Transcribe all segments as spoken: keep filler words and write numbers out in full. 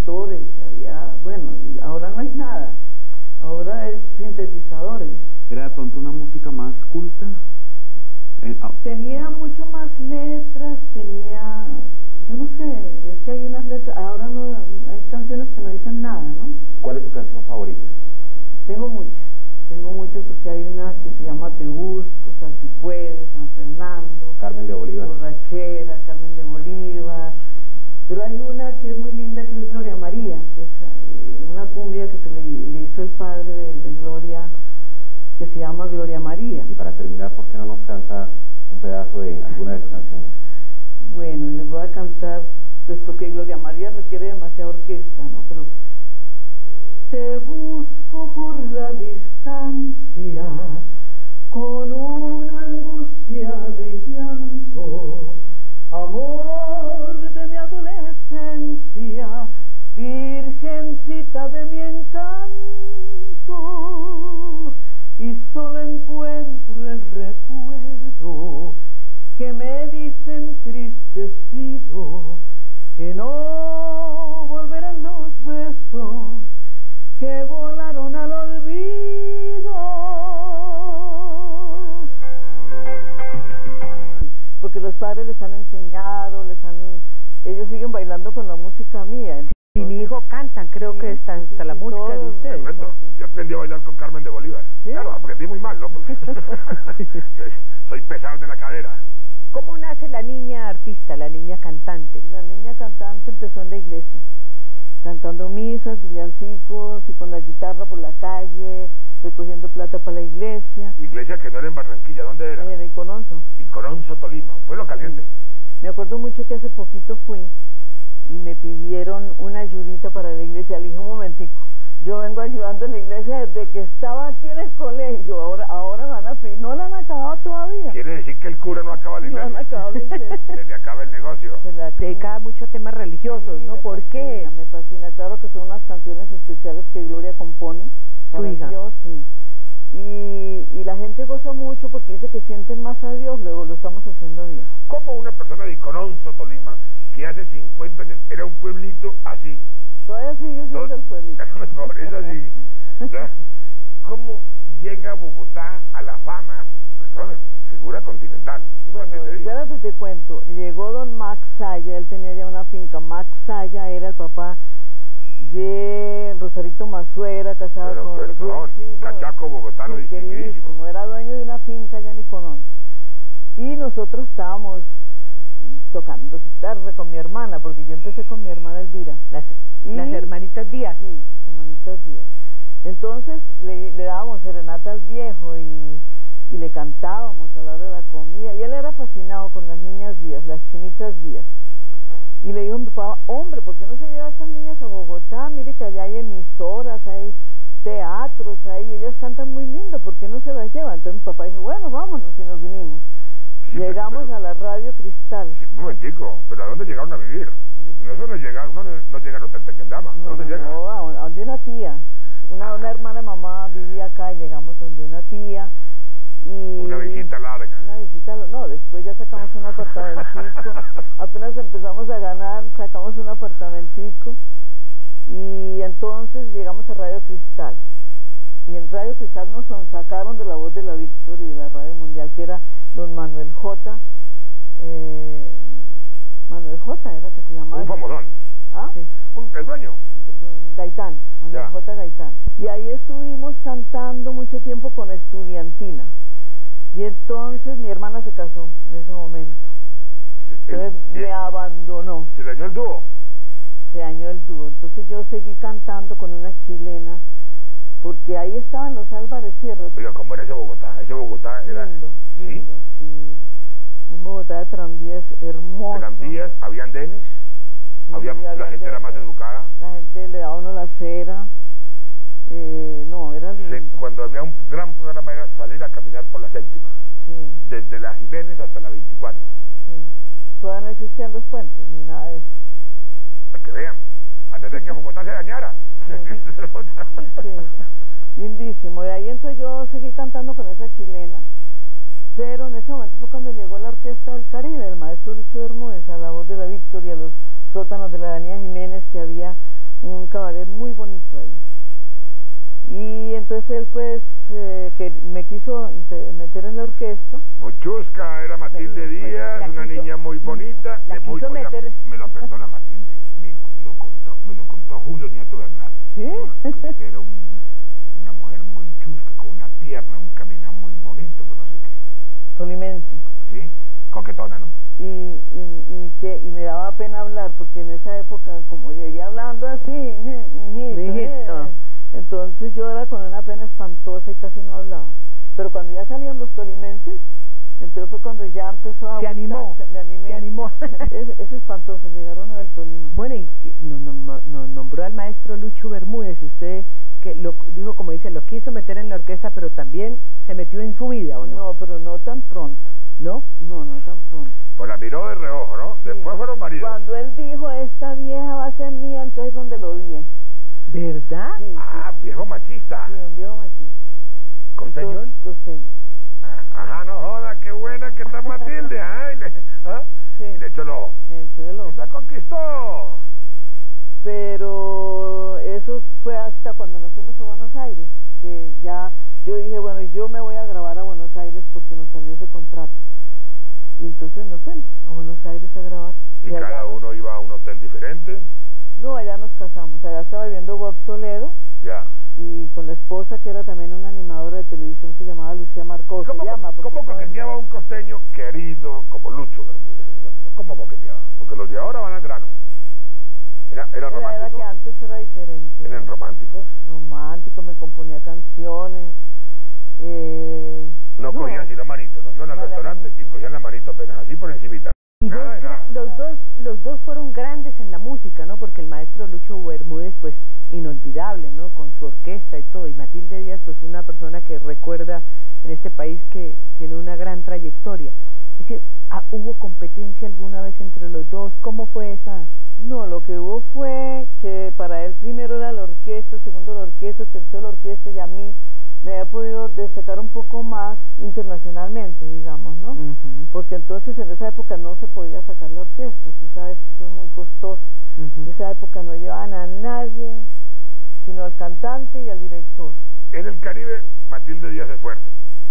productores, había, bueno, ahora no hay nada, ahora es sintetizadores. ¿Era de pronto una música más culta? Eh, ah. Tenía mucho más letras, tenía, yo no sé, es que hay unas letras, ahora no, hay canciones que no dicen nada, ¿no? ¿Cuál es su canción favorita? Tengo muchas, tengo muchas porque hay una que se llama Te Busco, Sal si puedes, San Fernando, Carmen de Bolívar, Borrachera, Carmen de Bolívar, pero hay una que es muy linda que es Gloria María, que es eh, una cumbia que se le, le hizo el padre de, de Gloria, que se llama Gloria María. Y para terminar, ¿por qué no nos canta un pedazo de alguna de esas canciones? Bueno, les voy a cantar, pues porque Gloria María requiere demasiada orquesta, ¿no? Pero te busco por la distancia, con una angustia de llanto, amor de mi adolescencia, virgencita de mi encanto, y solo encuentro el recuerdo que me dice entristecido que no volverán los besos que volaron al olvido. Porque los padres les han enseñado, les han, ellos siguen bailando con la música mía. Entonces, y mi hijo cantan, creo sí, que está, está sí, la sí, música todo, de ustedes. Tremendo. Yo aprendí a bailar con Carmen de Bolívar. ¿Sí? Claro, aprendí muy mal, ¿no? Porque soy, soy pesado de la cadera. ¿Cómo nace la niña artista, la niña cantante? La niña cantante empezó en la iglesia, cantando misas, villancicos y con la guitarra por la calle, recogiendo plata para la iglesia. Iglesia que no era en Barranquilla, ¿dónde era? En Icononso. Icononso, Tolima, un pueblo caliente. Sí. Me acuerdo mucho que hace poquito fui y me pidieron una ayudita para la iglesia. Le dije, un momentico, yo vengo ayudando en la iglesia desde que estaba aquí en el colegio, ahora, ahora van a pedir, no la han acabado todavía. Quiere decir que el cura no acaba la iglesia. No han acabado la iglesia. Se le acaba el negocio. Se la Dedica mucho a temas religiosos, Sí, ¿no? me ¿Por fascina, qué? Me fascina, claro que son unas canciones especiales que Gloria compone. Su para hija. Dios, sí. Y, y la gente goza mucho porque dice que sienten más a Dios, luego lo estamos haciendo bien. ¿Cómo una persona de Icononso, Tolima, que hace cincuenta años era un pueblito así? Todavía sigue siendo Todo- el pueblito. Por eso así. ¿Verdad? ¿Cómo llega Bogotá a la fama? Pues, bueno, figura continental. Bueno, Martín de Díaz. espérate, te cuento. Llegó don Max Saya, él tenía ya una finca. Max Saya era el papá de Rosarito Mazuera, casado Pero, con... perdón, sí, bueno, cachaco bogotano sí, distinguidísimo. queridísimo, era dueño de una finca allá en Icononso. Y nosotros estábamos tocando guitarra con mi hermana, porque yo empecé con mi hermana Elvira. Las, Y- las hermanitas Díaz. Sí, las hermanitas Díaz. Entonces le, le dábamos serenata al viejo y, y le cantábamos a la hora de la comida. Y él era fascinado con las niñas Díaz, las chinitas Díaz. Y le dijo a mi papá, hombre, ¿por qué no se lleva a estas niñas a Bogotá? Mire que allá hay emisoras, hay teatros, ahí ellas cantan muy lindo, ¿por qué no se las lleva? Entonces mi papá dijo, bueno, vámonos, y nos vinimos. Sí, pero- Llegamos pero- a la Radio Cristal. Sí, un momentico, pero ¿a dónde llegaron a vivir? Porque eso no llega, uno no, no llega al Hotel Tequendama. ¿A No, dónde no, llega? no, a, a donde una tía, una, una hermana de mamá vivía acá y llegamos donde una tía y... Una visita larga. Una visita, no, después ya sacamos un apartamentico, apenas empezamos a ganar, sacamos un apartamentico y entonces llegamos a Radio Cristal. Y en Radio Cristal nos son- sacaron de la Voz de la Victoria y de la Radio Mundial, que era don Manuel J. Eh, Manuel J. era que se llamaba. Un famosón. ¿Ah? Sí. Un, el dueño. Gaitán, Manuel Ya. J. Gaitán. Y ahí estuvimos cantando mucho tiempo con Estudiantina. Y entonces mi hermana se casó en ese momento. Se, el- Entonces y- me abandonó, se dañó el dúo. se dañó el dúo. Entonces yo seguí cantando con una chilena, porque ahí estaban los Álvarez Sierra. Oiga, ¿cómo era ese Bogotá? Ese Bogotá era... Lindo, ¿Sí? lindo, sí. Un Bogotá de tranvías hermoso. Tranvías, había andenes, Sí, había, la había gente era más de- educada. La gente le daba a uno la cera. Eh, no, era Se- lindo. cuando había un gran programa era salir a caminar por la séptima, Sí, desde la Jiménez hasta la veinticuatro. sí. Todavía no existían los puentes ni nada de eso. Para que vean, antes de que Bogotá se dañara. Sí, lindísimo. De ahí entonces yo seguí cantando con esa chilena, pero en ese momento fue cuando llegó la Orquesta del Caribe, el maestro Lucho Bermúdez, a la Voz de la Victoria, los sótanos de la Avenida Jiménez, que había un cabaret muy bonito ahí. Y entonces él pues eh, que me quiso meter en la orquesta. Muy chusca, era Matilde Díaz, la una quiso- niña muy bonita. la de muy, quiso oiga, meter- me lo perdona Matilde, me lo contó, me lo contó Julio Nieto Bernal. ¿Sí? Dijo que usted era un- una mujer muy chusca, con una pierna, un caminar muy bonito, que no sé qué. Tolimense. ¿Sí? Coquetona, ¿no? Y, y, y que y me daba pena hablar porque en esa época como llegué hablando así, mijito, Mijito. eh, entonces yo era con una pena espantosa y casi no hablaba. Pero cuando ya salieron los tolimenses, entonces fue cuando ya empezó a Se gustar, animó, se- me animé. se animó. Es, es espantoso, llegaron a del Tolima. Bueno, y que nos no, no, no, nombró al maestro Lucho Bermúdez, y usted que lo dijo, como dice, lo quiso meter en la orquesta, pero también se metió en su vida, ¿o no? No, pero no tan pronto. ¿No? No, no tan pronto. Pues la miró de reojo, ¿no? Sí. Después fueron maridos. Cuando él dijo, esta vieja va a ser mía, entonces es donde lo odié. ¿Verdad? Sí, sí, Ah, sí. viejo machista. Sí, un viejo machista. ¿Costeño él? Entonces, costeño. Ah, ajá, no joda, qué buena que está Matilde, ¿ah? Y le, ¿ah? Sí. Y le echó el ojo. Me echó el ojo. Y la conquistó. Pero eso fue hasta cuando nos fuimos a Buenos Aires, que ya yo dije, bueno, yo me voy a grabar a Buenos Aires porque nos salió ese contrato. Y entonces nos fuimos a Buenos Aires a grabar. Y allá cada nos- uno iba a un hotel diferente. No, allá nos casamos. Allá estaba viviendo Bob Toledo Ya. y con la esposa que era también una animadora de televisión, se llamaba Lucía Marcó. Se ¿Cómo, llama, porque ¿cómo estaba- coqueteaba un costeño querido como Lucho Bermúdez? ¿Cómo coqueteaba? Porque los de ahora van al grano. ¿Era, era Era, era romántico? que antes era diferente. ¿Eran era románticos? romántico, me componía canciones. Eh, No, cogían sino manito, ¿no? Iban al No, la restaurante manito. y cogían la manito apenas así por encimita. Y dos, Nada, gra- nada. los dos los dos fueron grandes en la música, ¿no? Porque el maestro Lucho Bermúdez, pues, inolvidable, ¿no? Con su orquesta y todo. Y Matilde Díaz, pues, una persona que recuerda en este país que tiene una gran trayectoria. Es decir, ah, ¿hubo competencia alguna vez entre los dos? ¿Cómo fue esa? No, lo que hubo fue que para él primero era la orquesta, segundo la orquesta, tercero la orquesta, y a mí me había podido destacar un poco más internacionalmente, digamos, ¿no? Ujú, Porque entonces en esa época no se podía sacar la orquesta, tú sabes que son muy costosos. ujú. En esa época no llevaban a nadie, sino al cantante y al director. En el Caribe, Matilde Díaz es fuerte.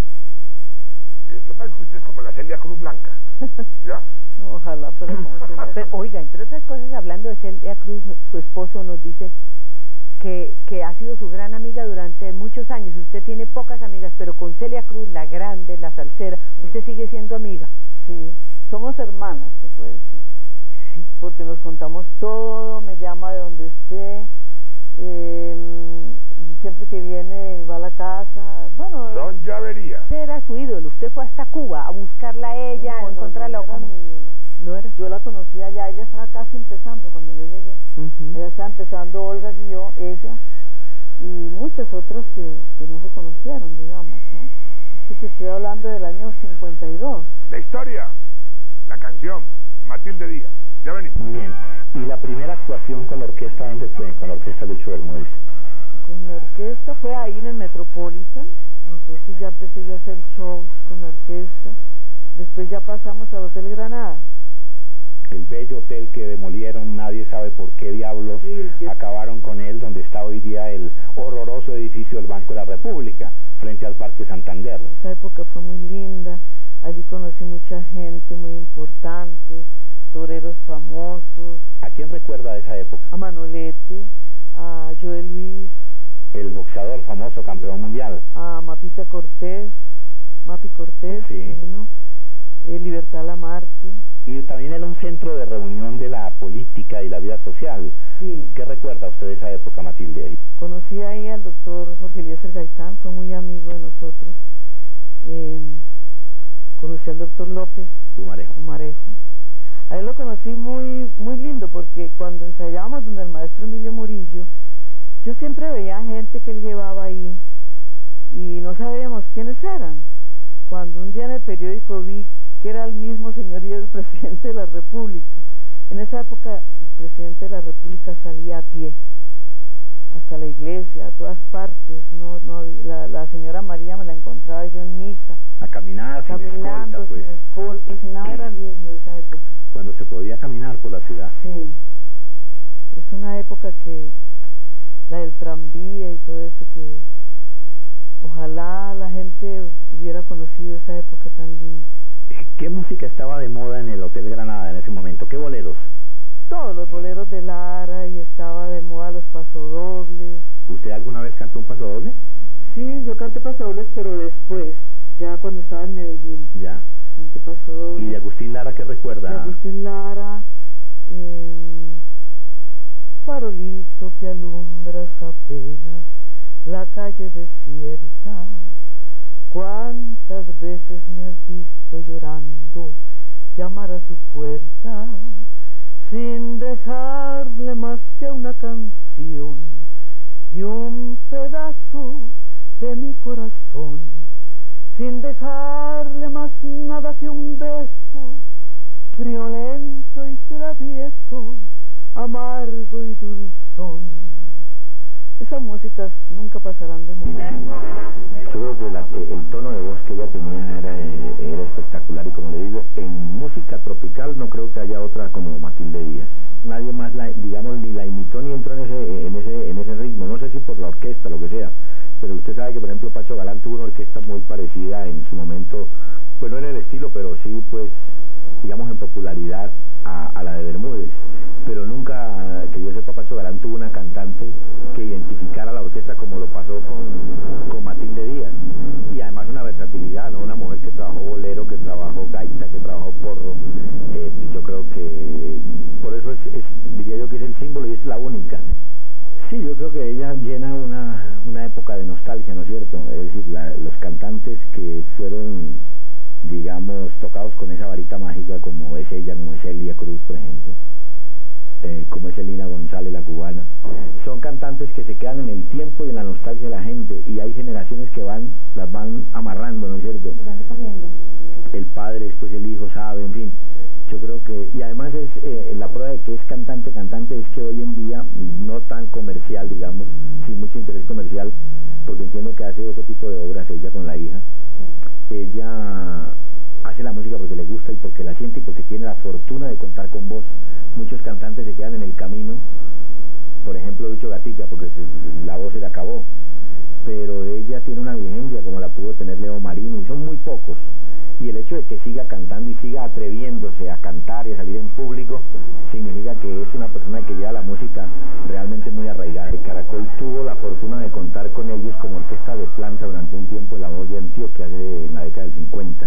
Eh, Lo que pasa es que usted es como la Celia Cruz Blanca. ¿Ya? No, ojalá fuera como Celia Pero, Cruz. oiga, entre otras cosas, hablando de Celia Cruz, no- su esposo nos dice que, que ha sido su gran amiga durante muchos años. Usted tiene pocas amigas, pero con Celia Cruz, la grande, la salsera, Sí. usted sigue siendo amiga. Sí, somos hermanas, se puede decir. Sí. Porque nos contamos todo, me llama de donde esté, eh, siempre que viene va a la casa, bueno... Son llaverías. Usted era su ídolo, usted fue hasta Cuba a buscarla a ella, no, a no, encontrarla. no, ¿o no era cómo? mi ídolo. ¿No era? Yo la conocí allá, ella estaba casi empezando cuando yo llegué. Ujú. Allá estaba empezando Olga Guilló, ella, y muchas otras que, que no se conocieron, digamos, ¿no? Es que te estoy hablando del año cincuenta y dos. La historia, la canción, Matilde Díaz. Ya venimos. Muy bien. ¿Y la primera actuación con la orquesta dónde fue? Con la orquesta Lucho Bermúdez. Con la orquesta fue ahí en el Metropolitan, entonces ya empecé yo a hacer shows con la orquesta, después ya pasamos al Hotel Granada. El bello hotel que demolieron, nadie sabe por qué diablos Sí, que- acabaron con él, donde está hoy día el horroroso edificio del Banco de la República, frente al Parque Santander. Esa época fue muy linda, allí conocí mucha gente muy importante, toreros famosos, ¿A quién recuerda de esa época? a Manolete, a Joel Luis, El boxeador famoso campeón mundial. a Mapita Cortés, Mapi Cortés, Sí. vino, eh, Libertad Lamarque. Y también era un centro de reunión de la política y la vida social. Sí. ¿Qué recuerda usted de esa época, Matilde? Conocí ahí al doctor Jorge Eliezer Gaitán, fue muy amigo de nosotros. Eh, conocí al doctor López Humarejo. Humarejo. A él lo conocí muy, muy lindo porque cuando ensayábamos donde el maestro Emilio Murillo, yo siempre veía gente que él llevaba ahí y no sabíamos quiénes eran. Cuando un día en el periódico vi que era el mismo señor y era el presidente de la República. En esa época el presidente de la República salía a pie, hasta la iglesia, a todas partes. No, no había- la, la señora María me la encontraba yo en misa, A caminar sin escolta, caminando sin pues. escolta, sin nada, era lindo esa época. Cuando se podía caminar por la ciudad. Sí. es una época que, la del tranvía y todo eso, que ojalá la gente hubiera conocido esa época tan linda. ¿Qué música estaba de moda en el Hotel Granada en ese momento? ¿Qué boleros? Todos los boleros de Lara, y estaba de moda los pasodobles. ¿Usted alguna vez cantó un pasodoble? Sí, yo canté pasodobles, pero después, ya cuando estaba en Medellín. Ya. Canté pasodobles. ¿Y de Agustín Lara qué recuerda? De Agustín Lara, eh, farolito que alumbras apenas la calle desierta. ¿Cuántas veces me has visto llorando llamar a su puerta, sin dejarle más que una canción y un pedazo de mi corazón, sin dejarle más nada que un beso, friolento y travieso, amargo y dulzón? Esas músicas nunca pasarán de moda. Yo creo que la, el tono de voz que ella tenía era, era espectacular, y como le digo, en música tropical no creo que haya otra como Matilde Díaz. Nadie más, la, digamos, ni la imitó ni entró en ese, en, ese, en ese ritmo, no sé si por la orquesta, lo que sea, pero usted sabe que, por ejemplo, Pacho Galán tuvo una orquesta muy parecida en su momento, pues no en el estilo, pero sí, pues, digamos, en popularidad a, a la de Bermúdez, pero nunca, que yo sepa, Pacho Galán tuvo una cantante que identificara la orquesta como lo pasó con, con Matilde Díaz, y además una versatilidad, ¿no? Una mujer que trabajó bolero, que trabajó gaita, que trabajó porro. eh, yo creo que por eso es, es, diría yo que es el símbolo y es la única. Sí, yo creo que ella llena una, una época de nostalgia, ¿no es cierto? Es decir, la, los cantantes que fueron, digamos, tocados con esa varita mágica, como es ella, como es Celia Cruz, por ejemplo, eh, como es Elina González, la cubana, son cantantes que se quedan en el tiempo y en la nostalgia de la gente, y hay generaciones que van, las van amarrando, ¿no es cierto? El padre, después el hijo sabe, en fin. Yo creo que, y además es eh, la prueba de que es cantante, cantante es que hoy en día, no tan comercial, digamos, sin mucho interés comercial, porque entiendo que hace otro tipo de obras ella con la hija. Sí. Ella hace la música porque le gusta y porque la siente y porque tiene la fortuna de contar con voz. Muchos cantantes se quedan en el camino, por ejemplo Lucho Gatica, porque se, la voz se le acabó, pero ella tiene una vigencia como la pudo tener Leo Marino, y son muy pocos. Y el hecho de que siga cantando y siga atreviéndose a cantar y a salir en público significa que es una persona que lleva la música realmente muy arraigada. Caracol tuvo la fortuna de contar con ellos como orquesta de planta durante un tiempo en La Voz de Antioquia, hace en la década del cincuenta.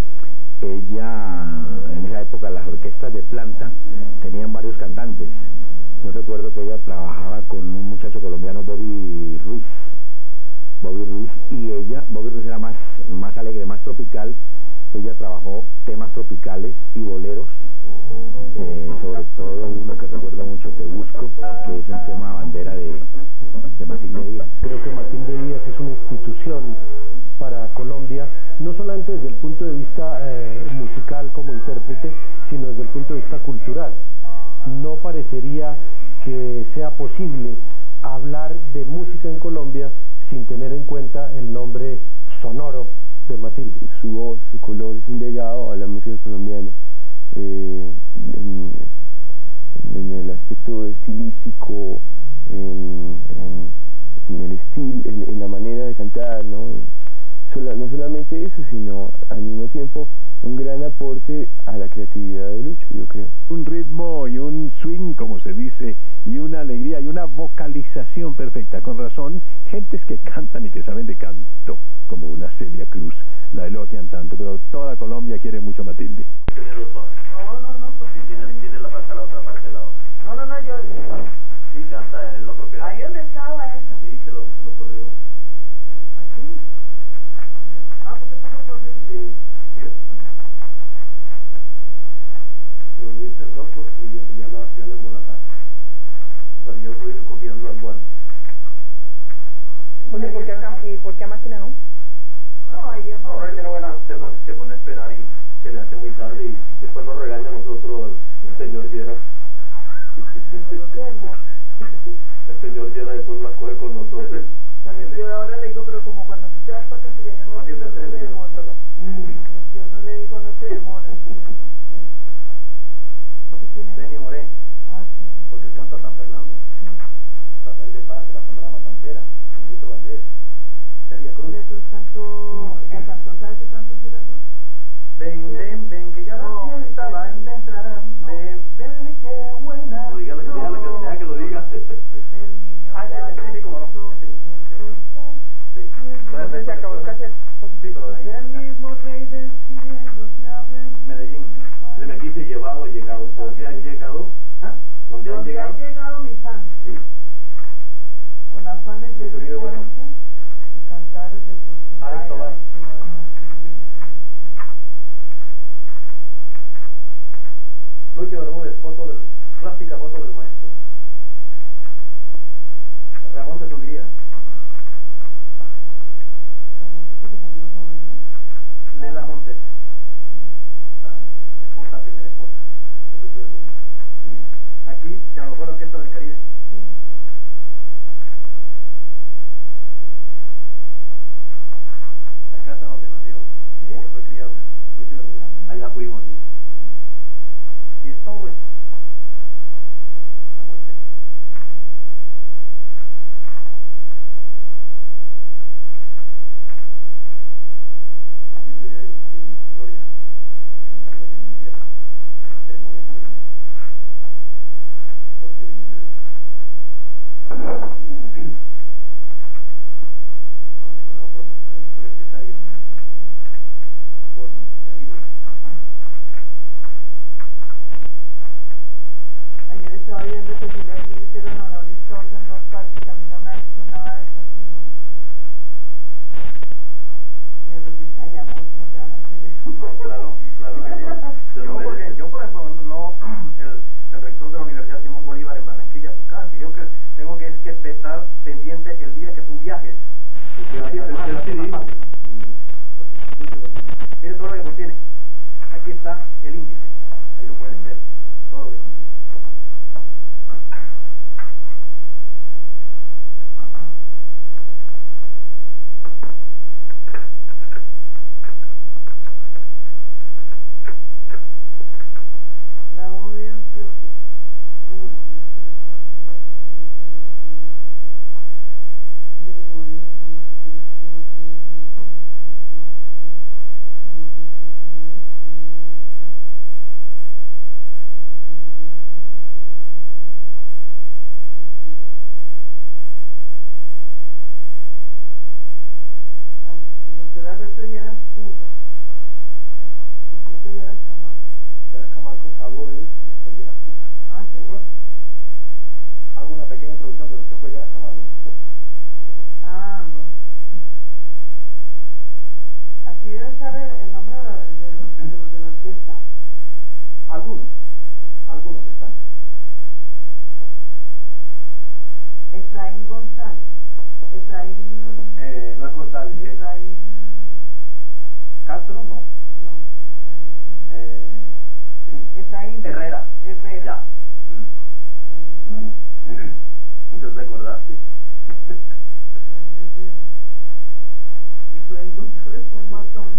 Ella, en esa época, las orquestas de planta tenían varios cantantes. Yo recuerdo que ella trabajaba con un muchacho colombiano, Bobby Ruiz. Bobby Ruiz, y ella, Bobby Ruiz era más, más alegre, más tropical. Ella trabajó temas tropicales y boleros, eh, sobre todo uno que recuerdo mucho, Te Busco, que es un tema bandera de, de Matilde Díaz. Creo que Matilde Díaz es una institución para Colombia, no solamente desde el punto de vista eh, musical como intérprete, sino desde el punto de vista cultural. No parecería que sea posible hablar de música en Colombia sin tener en cuenta el nombre sonoro de Matilde. Su voz, su color es un legado a la música colombiana, eh, en, en el aspecto estilístico, en, en, en el estilo, en, en la manera de cantar, ¿no? Sola, no solamente eso, sino al mismo tiempo un gran aporte a la creatividad de Lucho, yo creo. Un ritmo y un swing, como se dice, y una alegría y una vocalización perfecta. Con razón, gentes que cantan y que saben de canto, como una Celia Cruz, la elogian tanto, pero toda Colombia quiere mucho a Matilde. Tiene dos horas. No, no, no. Pues tiene, tiene la falta la otra parte de la otra. No, no, no, yo... Sí, canta en el otro pedazo. Ahí donde estaba esa. Sí, que lo, lo corrió. ¿Aquí? Ah, porque tú lo corriste. Sí, mira. Te volviste loco y ya, ya, la, ya la embolataste. Pero yo puedo ir copiando algo antes. ¿Por qué a, ¿Y por qué a máquina no? No, ahí ya no. Se pone, se pone a esperar y se le hace muy tarde y después nos regaña a nosotros el señor Yera. El señor Yera después la coge con nosotros. Yo ahora le digo, pero como cuando tú te vas para Castellano, no te demores. Yo no le digo, no te demores, ¿no es cierto? Denny Moré. Ah, sí. Porque él canta San Fernando. Celia Cruz. Celia Cruz cantó, ella cantó, ¿sabe qué cantó Celia Cruz? Ven, ven, ven, que ya la No, fiesta ese va a no. empezar. No. Ven, ven, qué buena. No, dígale, No, dígale que- no, deja que lo diga. Es el niño. Ah, ya, sí, sí, cómo no. Sí, sí. Sí. No sé, se acabó el cassette. Sí, pero de ahí. Es el mismo rey del cielo que abre el Medellín. Deme aquí dice llevado, llegado. ¿Dónde han llegado? ¿Ah? ¿Dónde han Donde llegado? han llegado mis ansias, con afanes de Luis Uribe Bueno. distancia y cantares de fortuna. Alex Ay, Tobar. Alex Tobar, también. Lucho Bermúdez, foto del, clásica foto del maestro. Ramón de Subiría. Ramón sí que se murió joven, ¿no? Leda Montes, la esposa, primera esposa de Lucho Bermúdez. Aquí se alojó la Orquesta del Caribe. Sí. La casa donde nació, ¿Sí? donde fue criado Lucho Bermúdez. Allá fuimos, sí. Y es todo esto. La muerte. Matilde Díaz y Gloria cantando en el entierro, en la ceremonia fúnebre. Jorge Villamil. Condecorado por, por Belisario. Por Gaviria. Ayer estaba viendo que Celia Cruz le hicieron honoris causa en dos partes y a mí no me han hecho nada de eso aquí, ¿no? Y el otro dice, ay amor, ¿cómo te van a hacer eso? No, claro, claro que sí. Yo, porque, yo por ejemplo, no, el, el rector de la Universidad Simón Bolívar en Barranquilla, tú sabes, yo que tengo que es que estar pendiente el día que tú viajes. Usted sí, Para que usted más- sí más dijo. fácil, ¿no? Pues sí, Lucho Bermúdez. Mire todo lo que contiene. Aquí está el índice. Ahí lo puedes ver, todo lo que contiene. La voz de Antioquia. Uh, esto le puedo hacer la vida y otra vez al final una canción. Benny Moreno, más super estrella, otra vez me dijo, me dijo otra vez, la nueva Bogotá. Candelaria, Cultura. El doctor Alberto Lleras Puga. Pusiste Lleras Camargo. Ya Camargo, hablo de él y después Lleras Puga. ¿Ah, sí? Hago una pequeña introducción de lo que fue Lleras Camargo, ¿no? Ah. Aquí debe estar el, el nombre de, la, de, los, de los de la orquesta. Algunos, algunos están. Efraín González. Efraín. Eh, no es González, es Efraín. Castro, no. No, Efraín. Eh, Efraín. Herrera. Herrera. Ya. Efraín Herrera. ¿Te acordaste? Sí. Efraín Herrera. Efraín González fue un matón.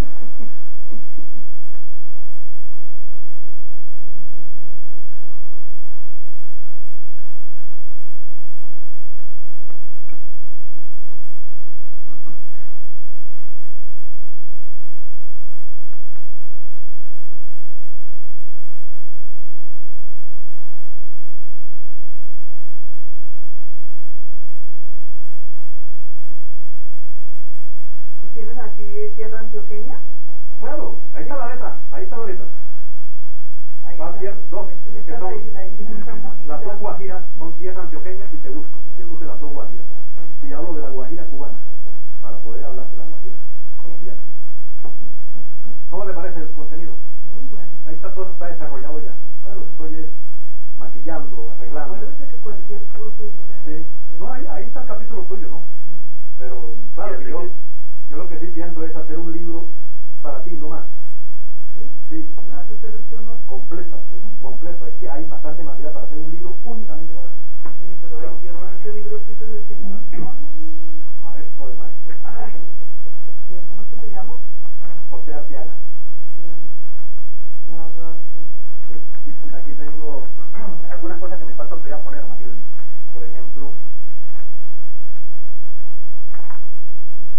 ¿Tú tienes aquí tierra antioqueña? Claro, ahí está la letra, ahí está la letra. Ahí Va está. tier- dos, Esa- que esa son la, la hicimos tan bonita. Las dos guajiras son tierra antioqueña y Tegucigalpa. Yo puse las dos guajiras. Y hablo de la guajira cubana, para poder hablar de la guajira colombiana. ¿Cómo le parece el contenido? Muy bueno. Ahí está, todo está desarrollado ya. Ahora lo que estoy es maquillando, arreglando. Acuérdate que cualquier cosa yo le... Sí. No, ahí, ahí está el capítulo tuyo, ¿no? Mm. Pero claro que Fíjate yo, que- yo lo que sí pienso es hacer un libro para ti, no más. ¿Sí? Sí, ¿Me vas a hacer ese honor? completo, completo. Es que hay bastante material para hacer un libro únicamente para ti. Sí, pero Claro. ay, qué horror ese libro que hizo ese señor. No, no, no, no. Maestro de maestros. Ay. ¿Quién- ¿Cómo es que se llama? Ah, José Arteaga. Tiago. Lagarto. Sí. Aquí tengo algunas cosas que me falta todavía poner, Matilde. Por ejemplo,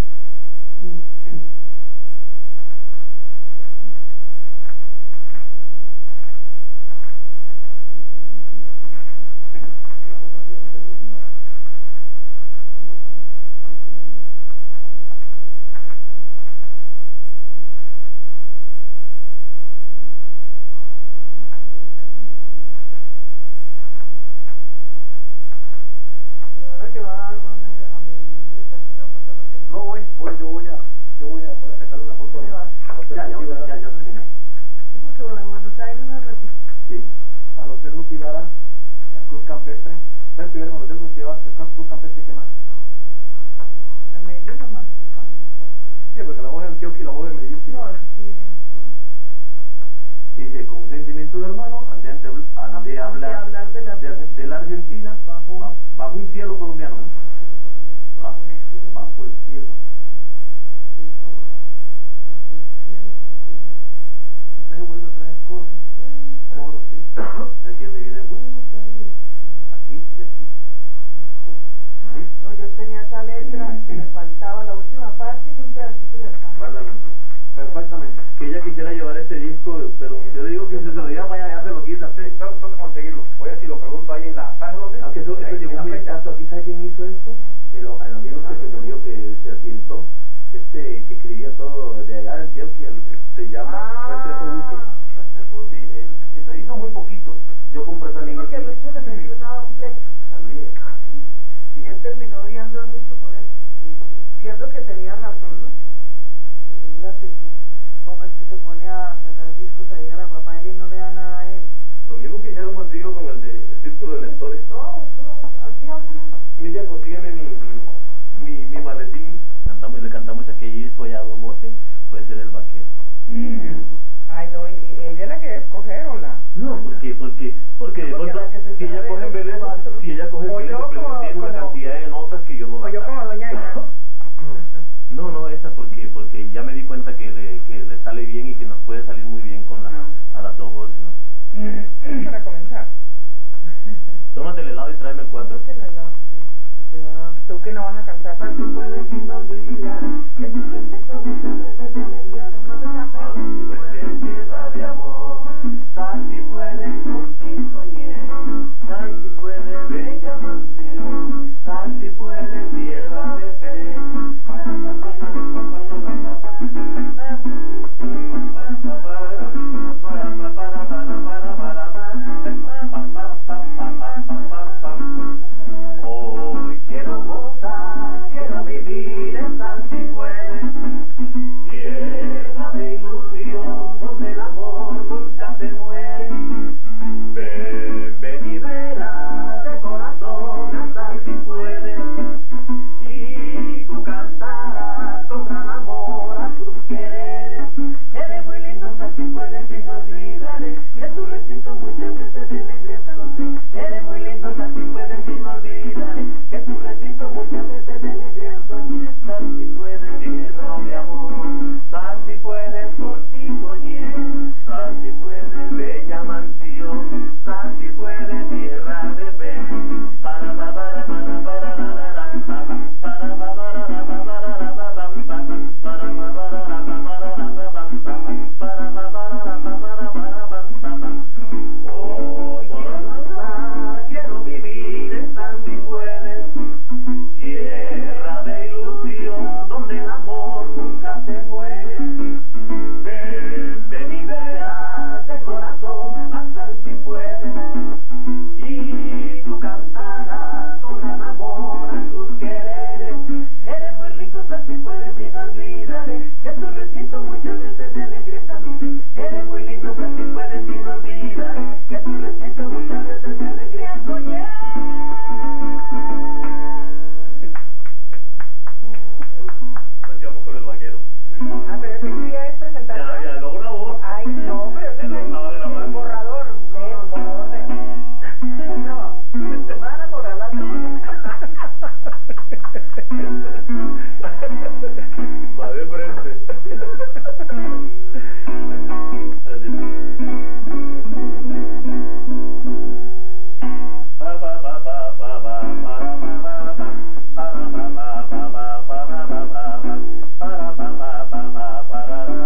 voy, yo voy a, yo voy a, voy a sacarle una foto ¿Dónde vas? al Hotel Ya, ya, Nutibara. ya, ya terminé. Sí, porque en Buenos Aires no es ratito. Sí. Al Hotel Nutibara, al Club Campestre. Ves primero con el Hotel Nutibara, el Club Campestre, ¿qué más? En Medellín nomás. Sí, porque la voz de Antioquia y la voz de Medellín sí. No, eso sí. Dice, con sentimiento de hermano, andé, ante, andé a hablar, hablar de la, de, de la Argentina bajo, bajo, bajo un cielo colombiano. bajo el cielo colombiano. Bajo el cielo Bajo el cielo. Sí, está borrado. Bajo el cielo colombiano. Entonces vuelve otra vez coro. Coro, sí. Aquí donde viene Buenos Aires. Aquí y aquí. Coro. ¿Listo? No, yo tenía esa letra, me faltaba la última parte y un pedacito de acá. Guárdalo tú. Perfectamente. Que ella quisiera llevar ese disco, pero yo le digo que si se lo diga para allá, ya se lo quita. Sí, tengo, tengo que conseguirlo. Voy a ver si lo pregunto ahí en la... ¿Sabes dónde? Aunque eso, eso Ahí, llegó en la un fecha. muchacho aquí, ¿sabe quién hizo esto? El, el amigo este que murió, que se accidentó, este que escribía todo de allá de Antioquia, el que se llama Restrepo Duque. Restrepo. Sí, él, eso hizo muy poquito. Yo compré Sí, también. porque el- Lucho le metió una, un pleito. También, ah, sí. sí. Y él terminó odiando a Lucho por eso. Sí, sí. Siendo que tenía razón Lucho, ¿no? Figúrate tú, cómo es que se pone a sacar discos ahí a la papaya y no le da nada a él. Lo mismo que hicieron contigo con el de Círculo de Lectores. Todos, todos, aquí hacen eso. Miriam, consígueme mi, mi, mi, mi maletín. Cantamos, le cantamos a que hizo ya dos voces, puede ser el vaquero. Ay, no, ¿y ella la quería escoger o la...? No, porque, porque, porque, No, porque porque la que se si ella sabe coge en los Vélez, cuatro. si ella coge en O Vélez, yo pero como- tiene una como- cantidad de notas que yo no O yo las como saco. doña Elena. No, no, esa porque, porque ya me di cuenta que le, que le sale bien y que nos puede salir muy bien con la, Ah. a las dos voces, ¿no? Para comenzar. Tómate el helado y tráeme el cuatro. Tómate el helado, sí, se te va. ¿Tú que no vas a cantar? Si puedes sin olvidar que tu receta muchas veces de alegría Ah, si puedes tierra de amor, tal si puedes por ti soñé, tal si puedes bella mansión, tal si puedes tierra de fe. Hoy quiero gozar, quiero vivir en San si puedes, tierra de ilusión donde el amor nunca se muere. Ven, ven y verás de corazón a San si puedes, y tú cantarás con gran amor a tus quereres. Eres muy lindo San si puedes y no olvidaré que tu recinto muchas veces de alegría donde. Eres muy lindo San si puedes y no olvidaré que tu recinto muchas veces de alegría soñé. San si puedes tierra de amor, San si puedes por ti soñé, San si puedes bella mansión, San si puedes tierra de fe. Para para para para para para para hoy quiero gozar, quiero vivir en San si puedes, tierra de ilusión donde el amor nunca se muere. Ven, ven y verás de corazón a San si puedes, y tú cantarás con gran amor a tus quereres. Eres muy rico San si puedes y no olvidaré que tu recinto muchas veces de alegría cante. Eres muy lindo San si puedes y no olvidaré que tu recinto muchas veces de alegría soñé. Ahora sí vamos con el vaquero. Ah, pero eso tú ya es presentación. Ya, ya, lo grabó. Ay, no, pero eso Ya lo es estaba grabando. un borrador de él, borrador de él. No, me van a borrar la Va de frente. Pa, pa, pa, pa, pa, pa, para, pa, pa, pa, para, pa, pa, pa, pa, para, pa, pa, pa, para, pa, pa, pa, pa, para,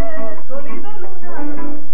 sol y de luna,